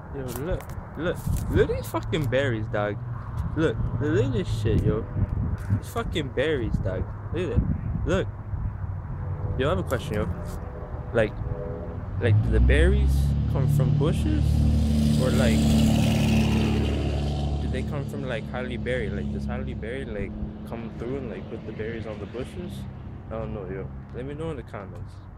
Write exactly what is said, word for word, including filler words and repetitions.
Yo, look, look, look at these fucking berries, dog. Look, look at this shit, yo. These fucking berries, dog. Look at it. Look. Yo, I have a question, yo. Like, like, do the berries come from bushes, or like, do they come from like Halle Berry? Like, does Halle Berry like come through and like put the berries on the bushes? I don't know, yo. Let me know in the comments.